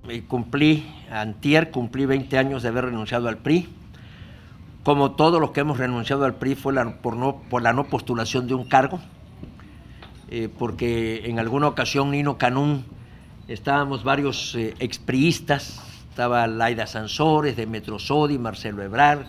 Antier cumplí 20 años de haber renunciado al PRI. Como todos los que hemos renunciado al PRI fue por la no postulación de un cargo, porque en alguna ocasión Nino Canún, estábamos varios expriistas, estaba Laida Sansores, Demetrio Sodi, Marcelo Ebrard,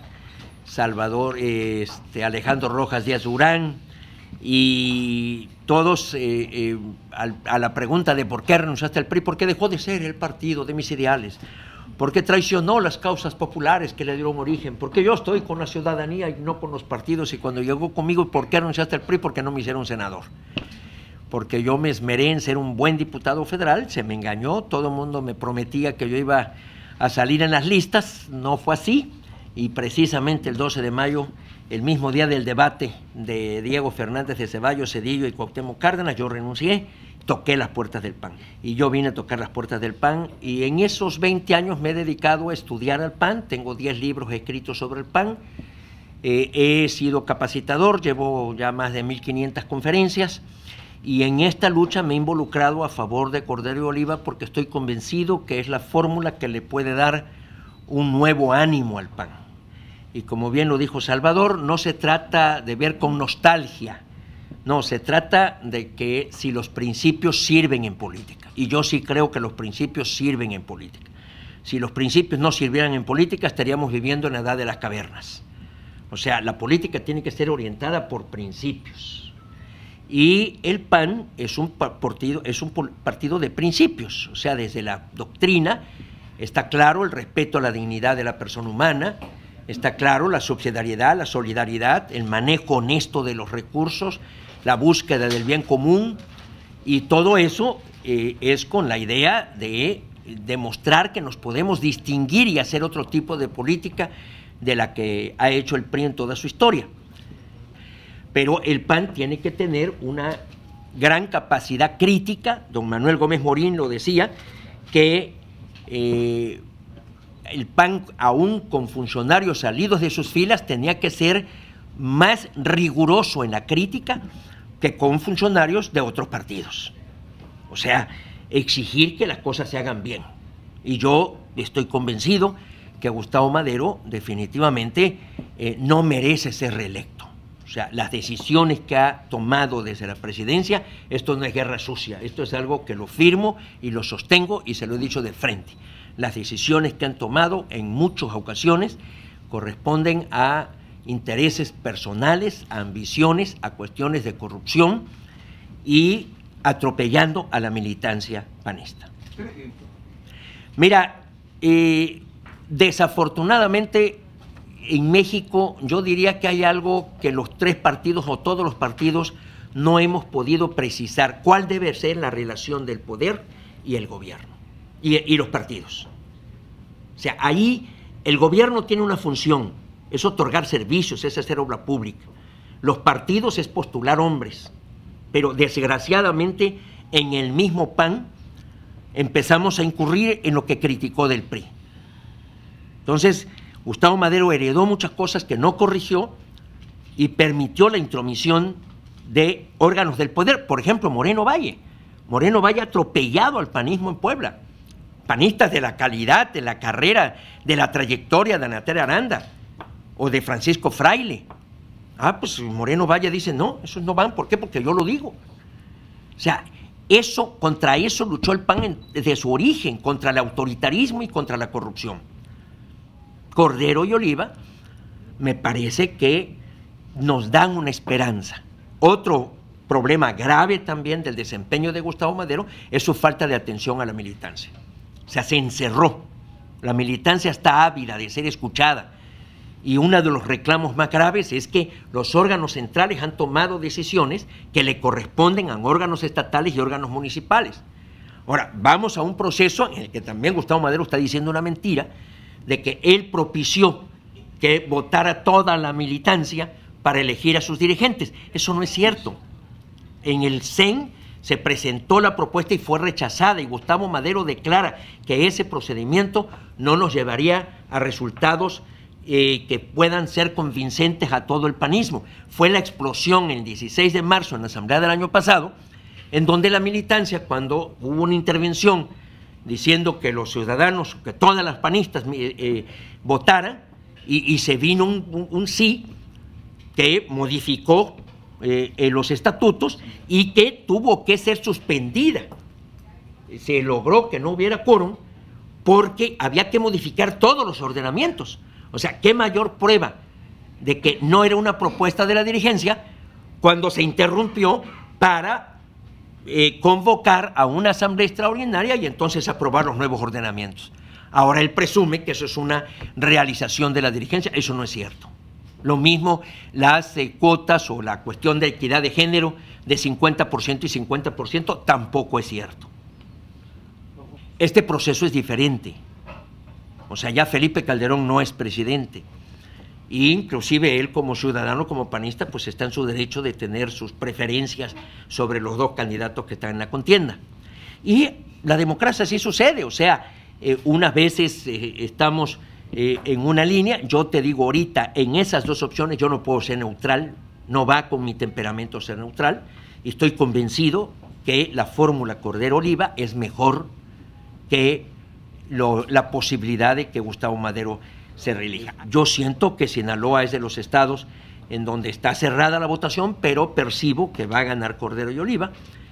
Alejandro Rojas Díaz Durán, y todos a la pregunta de por qué renunciaste al PRI, por qué dejó de ser el partido de mis ideales, por qué traicionó las causas populares que le dieron origen, por qué yo estoy con la ciudadanía y no con los partidos, y cuando llegó conmigo, ¿por qué renunciaste al PRI? Porque no me hicieron senador, porque yo me esmeré en ser un buen diputado federal, se me engañó, todo el mundo me prometía que yo iba a salir en las listas, no fue así, y precisamente el 12 de mayo, el mismo día del debate de Diego Fernández de Ceballos, Zedillo y Cuauhtémoc Cárdenas, yo renuncié, toqué las puertas del PAN. Y yo vine a tocar las puertas del PAN, y en esos 20 años me he dedicado a estudiar al PAN, tengo 10 libros escritos sobre el PAN, he sido capacitador, llevo ya más de 1.500 conferencias, y en esta lucha me he involucrado a favor de Cordero y Oliva porque estoy convencido que es la fórmula que le puede dar un nuevo ánimo al PAN. Y como bien lo dijo Salvador, no se trata de ver con nostalgia, no, se trata de que si los principios sirven en política, y yo sí creo que los principios sirven en política. Si los principios no sirvieran en política, estaríamos viviendo en la edad de las cavernas. O sea, la política tiene que ser orientada por principios. Y el PAN es un partido de principios, o sea, desde la doctrina está claro el respeto a la dignidad de la persona humana, está claro la subsidiariedad, la solidaridad, el manejo honesto de los recursos, la búsqueda del bien común, y todo eso es con la idea de demostrar que nos podemos distinguir y hacer otro tipo de política de la que ha hecho el PRI en toda su historia. Pero el PAN tiene que tener una gran capacidad crítica. Don Manuel Gómez Morín lo decía, que el PAN, aún con funcionarios salidos de sus filas, tenía que ser más riguroso en la crítica que con funcionarios de otros partidos. O sea, exigir que las cosas se hagan bien. Y yo estoy convencido que Gustavo Madero definitivamente no merece ser reelecto. O sea, las decisiones que ha tomado desde la presidencia, esto no es guerra sucia, esto es algo que lo firmo y lo sostengo y se lo he dicho de frente. Las decisiones que han tomado en muchas ocasiones corresponden a intereses personales, a ambiciones, a cuestiones de corrupción y atropellando a la militancia panista. Mira, desafortunadamente en México yo diría que hay algo que los tres partidos o todos los partidos no hemos podido precisar: cuál debe ser la relación del poder y el gobierno y los partidos. O sea, ahí el gobierno tiene una función, es otorgar servicios, es hacer obra pública. Los partidos es postular hombres, pero desgraciadamente en el mismo PAN empezamos a incurrir en lo que criticó del PRI. Entonces, Gustavo Madero heredó muchas cosas que no corrigió y permitió la intromisión de órganos del poder. Por ejemplo, Moreno Valle. Moreno Valle ha atropellado al panismo en Puebla. Panistas de la calidad, de la carrera, de la trayectoria de Ana Tere Aranda o de Francisco Fraile. Pues Moreno Valle dice, no, esos no van. ¿Por qué? Porque yo lo digo. O sea, contra eso luchó el PAN desde su origen, contra el autoritarismo y contra la corrupción. Cordero y Oliva me parece que nos dan una esperanza. Otro problema grave también del desempeño de Gustavo Madero es su falta de atención a la militancia. O sea, se encerró. La militancia está ávida de ser escuchada. Y uno de los reclamos más graves es que los órganos centrales han tomado decisiones que le corresponden a órganos estatales y órganos municipales. Ahora, vamos a un proceso en el que también Gustavo Madero está diciendo una mentira, de que él propició que votara toda la militancia para elegir a sus dirigentes. Eso no es cierto. En el CEN se presentó la propuesta y fue rechazada, y Gustavo Madero declara que ese procedimiento no nos llevaría a resultados que puedan ser convincentes a todo el panismo. Fue la explosión el 16 de marzo en la asamblea del año pasado, en donde la militancia, cuando hubo una intervención diciendo que los ciudadanos, que todas las panistas votaran, y se vino un sí que modificó los estatutos y que tuvo que ser suspendida. Se logró que no hubiera quórum porque había que modificar todos los ordenamientos. O sea, ¿qué mayor prueba de que no era una propuesta de la dirigencia cuando se interrumpió para convocar a una asamblea extraordinaria y entonces aprobar los nuevos ordenamientos? Ahora él presume que eso es una realización de la dirigencia. Eso no es cierto. Lo mismo las cuotas o la cuestión de equidad de género de 50% y 50% tampoco es cierto. Este proceso es diferente. O sea, ya Felipe Calderón no es presidente. E inclusive él como ciudadano, como panista, pues está en su derecho de tener sus preferencias sobre los dos candidatos que están en la contienda. Y la democracia sí sucede, o sea, unas veces estamos en una línea. Yo te digo ahorita, en esas dos opciones yo no puedo ser neutral, no va con mi temperamento ser neutral, y estoy convencido que la fórmula Cordero-Oliva es mejor que la posibilidad de que Gustavo Madero se reelija. Yo siento que Sinaloa es de los estados en donde está cerrada la votación, pero percibo que va a ganar Cordero y Oliva,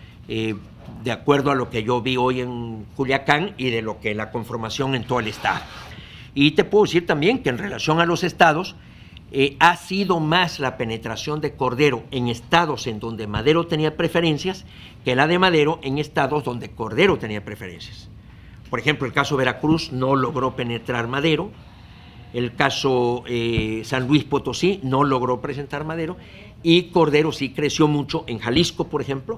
de acuerdo a lo que yo vi hoy en Culiacán y de lo que la conformación en todo el estado. Y te puedo decir también que en relación a los estados, ha sido más la penetración de Cordero en estados en donde Madero tenía preferencias que la de Madero en estados donde Cordero tenía preferencias. Por ejemplo, el caso Veracruz no logró penetrar Madero, el caso San Luis Potosí no logró presentar Madero, y Cordero sí creció mucho en Jalisco, por ejemplo,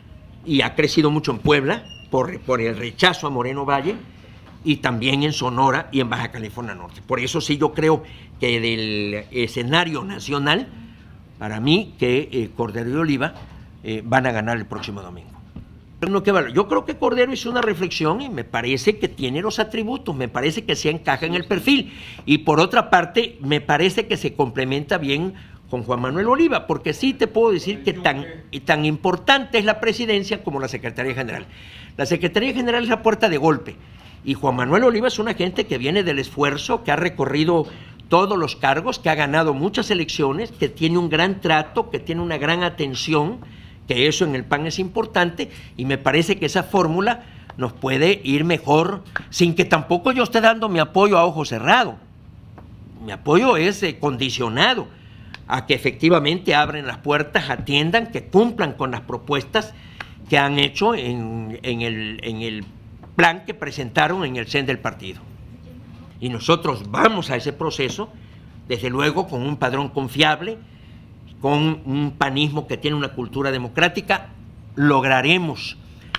y ha crecido mucho en Puebla por el rechazo a Moreno Valle, y también en Sonora y en Baja California Norte. Por eso sí yo creo que del escenario nacional, para mí que Cordero y Oliva van a ganar el próximo domingo. Yo creo que Cordero hizo una reflexión y me parece que tiene los atributos, me parece que se encaja en el perfil, y por otra parte me parece que se complementa bien con Juan Manuel Oliva, porque sí te puedo decir que tan importante es la presidencia como la Secretaría General. La Secretaría General es la puerta de golpe, y Juan Manuel Oliva es una gente que viene del esfuerzo, que ha recorrido todos los cargos, que ha ganado muchas elecciones, que tiene un gran trato, que tiene una gran atención, que eso en el PAN es importante, y me parece que esa fórmula nos puede ir mejor, sin que tampoco yo esté dando mi apoyo a ojo cerrado. Mi apoyo es condicionado a que efectivamente abren las puertas, atiendan, que cumplan con las propuestas que han hecho en el plan que presentaron en el CEN del partido. Y nosotros vamos a ese proceso, desde luego, con un padrón confiable, con un panismo que tiene una cultura democrática. Lograremos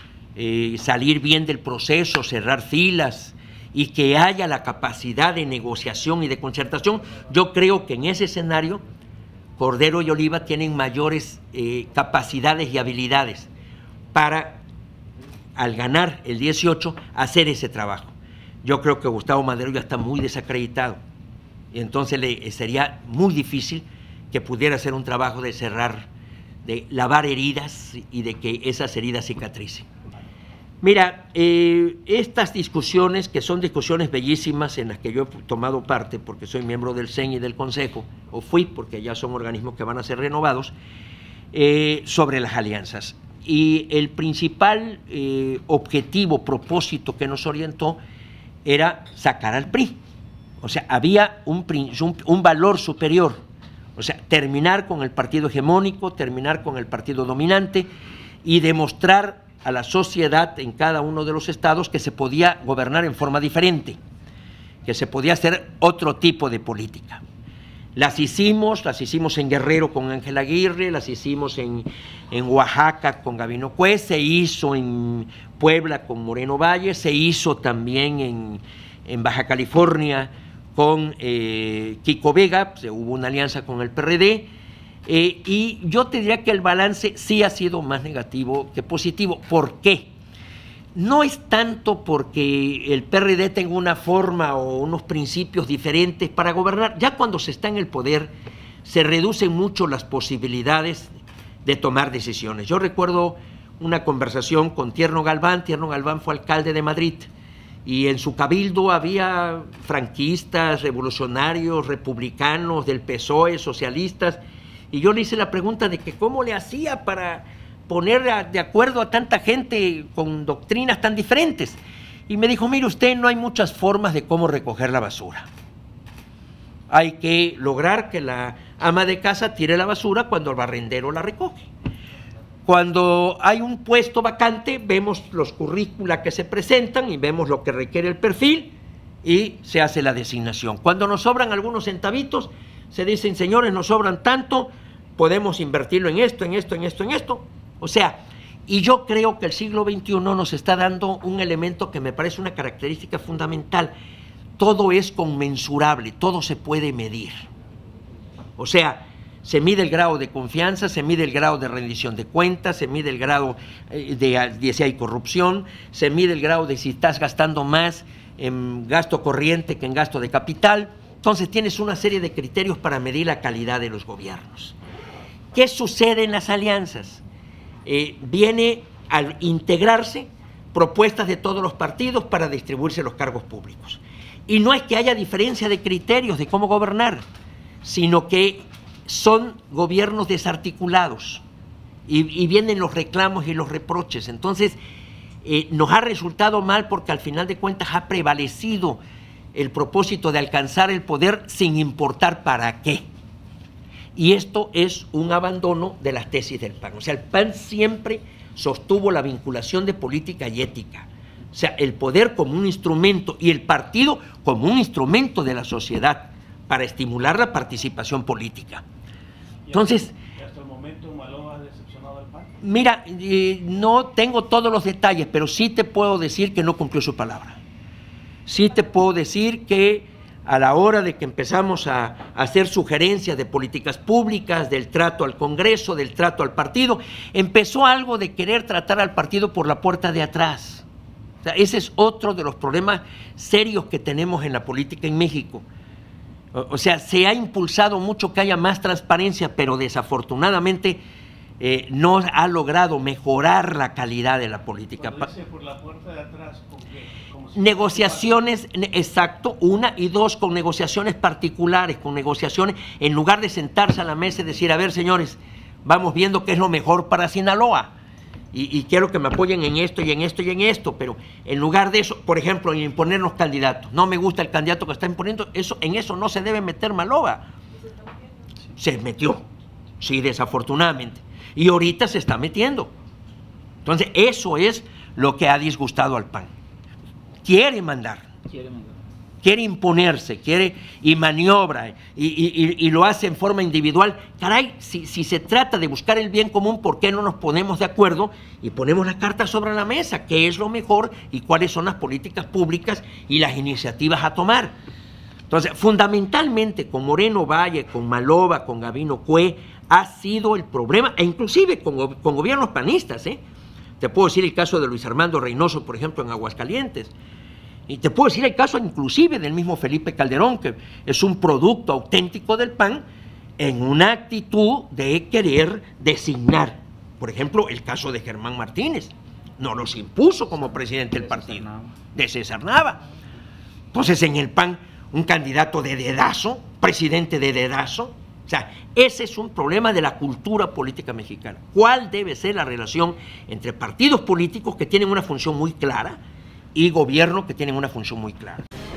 salir bien del proceso, cerrar filas y que haya la capacidad de negociación y de concertación. Yo creo que en ese escenario Cordero y Oliva tienen mayores capacidades y habilidades para, al ganar el 18, hacer ese trabajo. Yo creo que Gustavo Madero ya está muy desacreditado, y entonces sería muy difícil que pudiera hacer un trabajo de cerrar, de lavar heridas y de que esas heridas cicatricen. Mira, estas discusiones, que son discusiones bellísimas en las que yo he tomado parte, porque soy miembro del CEN y del Consejo, o fui, porque ya son organismos que van a ser renovados, sobre las alianzas. Y el principal objetivo, propósito que nos orientó era sacar al PRI. O sea, había un valor superior. O sea, terminar con el partido hegemónico, terminar con el partido dominante y demostrar a la sociedad en cada uno de los estados que se podía gobernar en forma diferente, que se podía hacer otro tipo de política. Las hicimos en Guerrero con Ángel Aguirre, las hicimos en Oaxaca con Gabino Cuez, se hizo en Puebla con Moreno Valle, se hizo también en Baja California con Kiko Vega, hubo una alianza con el PRD, y yo te diría que el balance sí ha sido más negativo que positivo. ¿Por qué? No es tanto porque el PRD tenga una forma o unos principios diferentes para gobernar. Ya cuando se está en el poder se reducen mucho las posibilidades de tomar decisiones. Yo recuerdo una conversación con Tierno Galván. Tierno Galván fue alcalde de Madrid y en su cabildo había franquistas, revolucionarios, republicanos, del PSOE, socialistas, y yo le hice la pregunta de que cómo le hacía para poner de acuerdo a tanta gente con doctrinas tan diferentes. Y me dijo, mire usted, no hay muchas formas de cómo recoger la basura. Hay que lograr que la ama de casa tire la basura cuando el barrendero la recoge. Cuando hay un puesto vacante, vemos los currícula que se presentan y vemos lo que requiere el perfil y se hace la designación. Cuando nos sobran algunos centavitos, se dicen, señores, nos sobran tanto, podemos invertirlo en esto, en esto, en esto, en esto. O sea, y yo creo que el siglo XXI nos está dando un elemento que me parece una característica fundamental. Todo es conmensurable, todo se puede medir. O sea, se mide el grado de confianza, se mide el grado de rendición de cuentas, se mide el grado de si hay corrupción, se mide el grado de si estás gastando más en gasto corriente que en gasto de capital. Entonces tienes una serie de criterios para medir la calidad de los gobiernos. ¿Qué sucede en las alianzas? Viene al integrarse propuestas de todos los partidos para distribuirse los cargos públicos. Y no es que haya diferencia de criterios de cómo gobernar, sino que son gobiernos desarticulados y vienen los reclamos y los reproches. Entonces, nos ha resultado mal porque al final de cuentas ha prevalecido el propósito de alcanzar el poder sin importar para qué. Y esto es un abandono de las tesis del PAN. O sea, el PAN siempre sostuvo la vinculación de política y ética. O sea, el poder como un instrumento y el partido como un instrumento de la sociedad para estimular la participación política. Entonces, ¿y hasta el momento Malova ha decepcionado al PAN? Mira, no tengo todos los detalles, pero sí te puedo decir que no cumplió su palabra. Sí te puedo decir que a la hora de que empezamos a hacer sugerencias de políticas públicas, del trato al Congreso, del trato al partido, empezó algo de querer tratar al partido por la puerta de atrás. O sea, ese es otro de los problemas serios que tenemos en la política en México. O sea, se ha impulsado mucho que haya más transparencia, pero desafortunadamente no ha logrado mejorar la calidad de la política. Cuando dice por la puerta de atrás, ¿con qué? Si negociaciones, exacto, una y dos, con negociaciones particulares, con negociaciones, en lugar de sentarse a la mesa y decir, a ver, señores, vamos viendo qué es lo mejor para Sinaloa. Y quiero que me apoyen en esto y en esto y en esto, pero en lugar de eso, por ejemplo, en imponernos candidatos, no me gusta el candidato que está imponiendo, en eso no se debe meter Malova. Se metió, sí, desafortunadamente, y ahorita se está metiendo. Entonces, eso es lo que ha disgustado al PAN. Quiere mandar. Quiere imponerse, y maniobra, y lo hace en forma individual. Caray, si se trata de buscar el bien común, ¿por qué no nos ponemos de acuerdo y ponemos las cartas sobre la mesa? ¿Qué es lo mejor y cuáles son las políticas públicas y las iniciativas a tomar? Entonces, fundamentalmente, con Moreno Valle, con Malova, con Gabino Cue, ha sido el problema, e inclusive con gobiernos panistas, Te puedo decir el caso de Luis Armando Reynoso, por ejemplo, en Aguascalientes. Y te puedo decir el caso inclusive del mismo Felipe Calderón, que es un producto auténtico del PAN en una actitud de querer designar. Por ejemplo, el caso de Germán Martínez. No los impuso como presidente del partido, de César Nava. Entonces, en el PAN, un candidato de dedazo, presidente de dedazo. O sea, ese es un problema de la cultura política mexicana. ¿Cuál debe ser la relación entre partidos políticos que tienen una función muy clara y gobierno que tienen una función muy clara?